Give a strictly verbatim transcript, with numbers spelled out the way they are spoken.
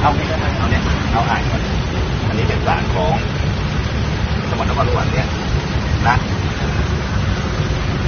เอาไม่ได้เอาเนี่ยเอาอ่านก่อนอันนี้เป็นศาลของจังหวัดนครสวรรค์เนี่ยนะ